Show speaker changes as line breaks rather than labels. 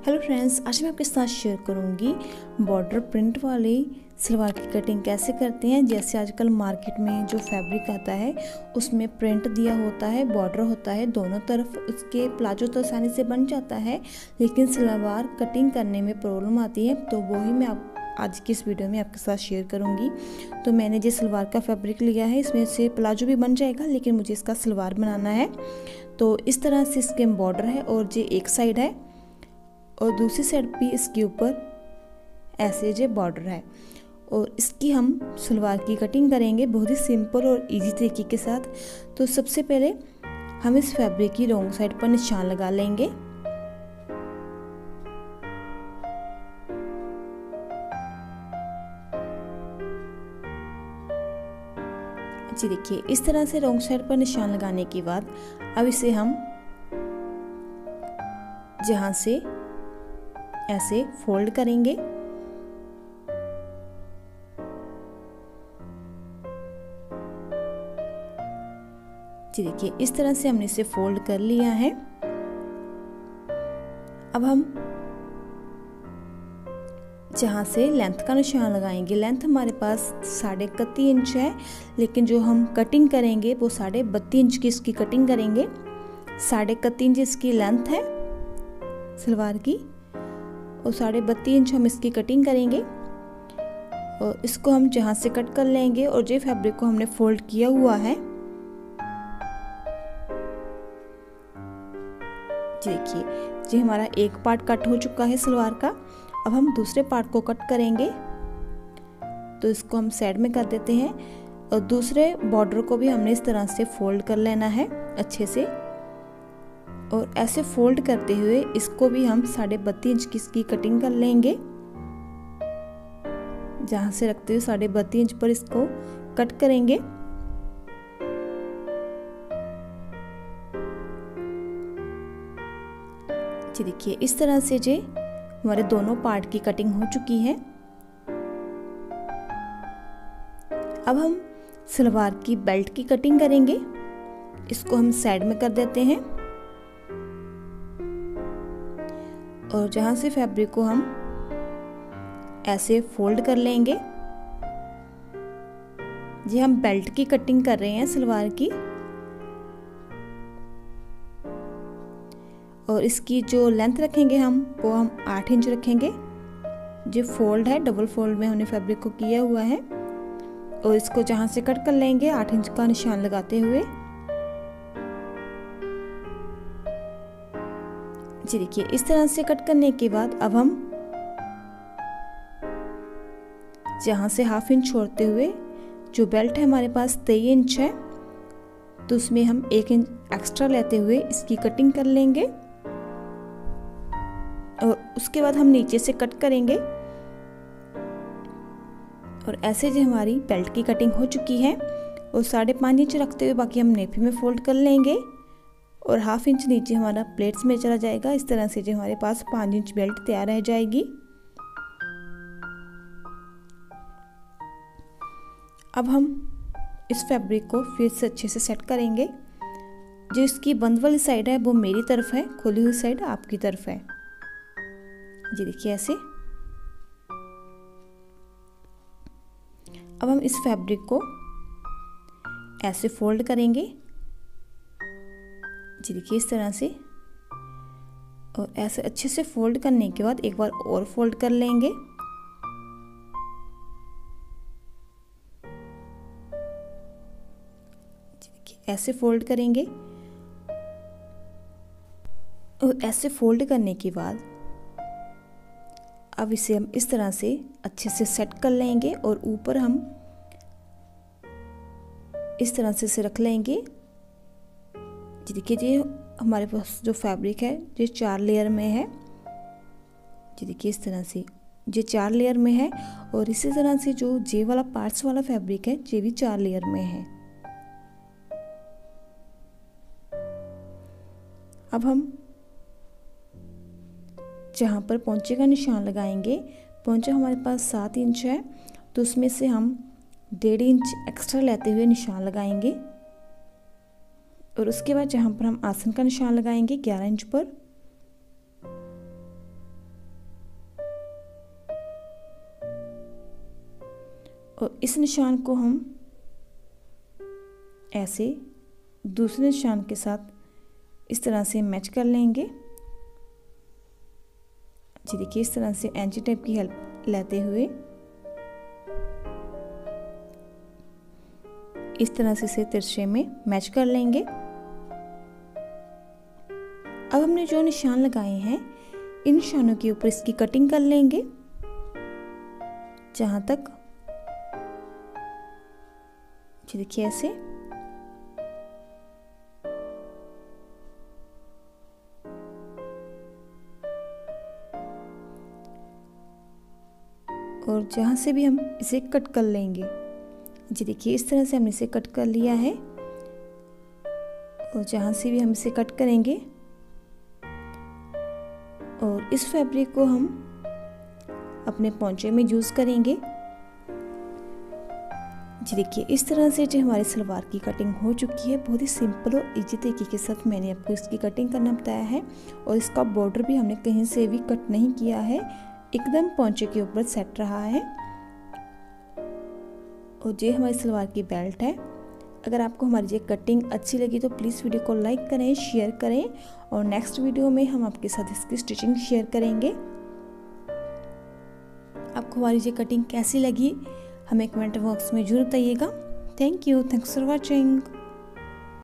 Hello friends, आज मैं आपके साथ शेयर करूंगी बॉर्डर प्रिंट वाली सलवार की कटिंग कैसे करते हैं। जैसे आजकल मार्केट में जो फैब्रिक आता है उसमें प्रिंट दिया होता है, बॉर्डर होता है दोनों तरफ, उसके प्लाजो तो आसानी से बन जाता है, लेकिन सलवार कटिंग करने में प्रॉब्लम आती है। तो वही मैं आज की इस वीडियो में आपके साथ शेयर करूंगी। तो मैंने जो सलवार का फैब्रिक लिया है, इसमें से प्लाजो भी बन जाएगा, लेकिन मुझे इसका सलवार बनाना है। तो इस तरह से इसके बॉर्डर है और ये एक साइड है और दूसरी साइड भी इसके ऊपर ऐसे जो बॉर्डर है, और इसकी हम सलवार की कटिंग करेंगे बहुत ही सिंपल और इजी तरीके के साथ। तो सबसे पहले हम इस फैब्रिक की रॉन्ग साइड पर निशान लगा लेंगे। जी देखिए, इस तरह से रॉन्ग साइड पर निशान लगाने के बाद अब इसे हम जहां से ऐसे फोल्ड करेंगे। जी देखिए, इस तरह से हमने इसे फोल्ड कर लिया है। अब हम जहां से लेंथ का निशान लगाएंगे, लेंथ हमारे पास 31.5 इंच है, लेकिन जो हम कटिंग करेंगे वो 32.5 इंच की इसकी कटिंग करेंगे। 31.5 इंच इसकी लेंथ है सलवार की और 32.5 इंच हम इसकी कटिंग करेंगे। और इसको हम जहां से कट कर लेंगे और जो फैब्रिक को हमने फोल्ड किया हुआ है, देखिए जी हमारा एक पार्ट कट हो चुका है सलवार का। अब हम दूसरे पार्ट को कट करेंगे, तो इसको हम साइड में कर देते हैं और दूसरे बॉर्डर को भी हमने इस तरह से फोल्ड कर लेना है अच्छे से। और ऐसे फोल्ड करते हुए इसको भी हम 32.5 इंच की इसकी कटिंग कर लेंगे। जहां से रखते हुए 32.5 इंच पर इसको कट करेंगे। जी देखिए, इस तरह से जो हमारे दोनों पार्ट की कटिंग हो चुकी है। अब हम सलवार की बेल्ट की कटिंग करेंगे। इसको हम साइड में कर देते हैं और जहां से फैब्रिक को हम ऐसे फोल्ड कर लेंगे। जी हम बेल्ट की कटिंग कर रहे हैं सलवार की, और इसकी जो लेंथ रखेंगे हम 8 इंच रखेंगे। जो फोल्ड है डबल फोल्ड में हमने फैब्रिक को किया हुआ है, और इसको जहां से कट कर लेंगे 8 इंच का निशान लगाते हुए। जी देखिए, इस तरह से कट करने के बाद अब हम जहां से हाफ इंच छोड़ते हुए, जो बेल्ट है हमारे पास 23 इंच है, तो उसमें हम 1 इंच एक्स्ट्रा लेते हुए इसकी कटिंग कर लेंगे। और उसके बाद हम नीचे से कट करेंगे। और ऐसे जो हमारी बेल्ट की कटिंग हो चुकी है, और 5.5 इंच रखते हुए बाकी हम नेफी में फोल्ड कर लेंगे और हाफ इंच नीचे हमारा प्लेट्स में चला जाएगा। इस तरह से जो हमारे पास 5 इंच बेल्ट तैयार रह जाएगी। अब हम इस फैब्रिक को फिर से अच्छे से सेट करेंगे। जो इसकी बंद वाली साइड है वो मेरी तरफ है, खुली हुई साइड आपकी तरफ है। जी देखिए ऐसे। अब हम इस फैब्रिक को ऐसे फोल्ड करेंगे। जी देखिए इस तरह से, और ऐसे अच्छे से फोल्ड करने के बाद एक बार और फोल्ड कर लेंगे। जी देखिए ऐसे फोल्ड करेंगे, और ऐसे फोल्ड करने के बाद अब इसे हम इस तरह से अच्छे से सेट कर लेंगे और ऊपर हम इस तरह से इसे रख लेंगे। जी देखिए, ये हमारे पास जो फैब्रिक है ये 4 लेयर में है। जी देखिए इस तरह से ये 4 लेयर में है, और इसी तरह से जो जे वाला पार्ट्स वाला फैब्रिक है ये भी 4 लेयर में है। अब हम जहाँ पर पोंचे का निशान लगाएंगे, पोंचा हमारे पास 7 इंच है, तो उसमें से हम 1.5 इंच एक्स्ट्रा लेते हुए निशान लगाएंगे। और उसके बाद जहाँ पर हम आसन का निशान लगाएंगे 11 इंच पर, इस निशान को हम ऐसे दूसरे निशान के साथ इस तरह से मैच कर लेंगे। जी देखिए, इस तरह से एंची टेप की हेल्प लेते हुए इस तरह से इसे तिरछे में मैच कर लेंगे। अब हमने जो निशान लगाए हैं इन निशानों के ऊपर इसकी कटिंग कर लेंगे जहां तक, जी देखिए ऐसे। और जहां से भी हम इसे कट कर लेंगे, जी देखिए इस तरह से हमने इसे कट कर लिया है। और जहां से भी हम इसे कट करेंगे और इस फैब्रिक को हम अपने पोंचे में यूज़ करेंगे। जी देखिए इस तरह से जो हमारी सलवार की कटिंग हो चुकी है, बहुत ही सिंपल और इजी तरीके के साथ मैंने आपको इसकी कटिंग करना बताया है। और इसका बॉर्डर भी हमने कहीं से भी कट नहीं किया है, एकदम पोंचे के ऊपर सेट रहा है। और ये हमारी सलवार की बेल्ट है। अगर आपको हमारी ये कटिंग अच्छी लगी तो प्लीज़ वीडियो को लाइक करें, शेयर करें और नेक्स्ट वीडियो में हम आपके साथ इसकी स्टिचिंग शेयर करेंगे। आपको हमारी ये कटिंग कैसी लगी हमें कमेंट बॉक्स में जरूर बताइएगा। Thank you, thanks for watching.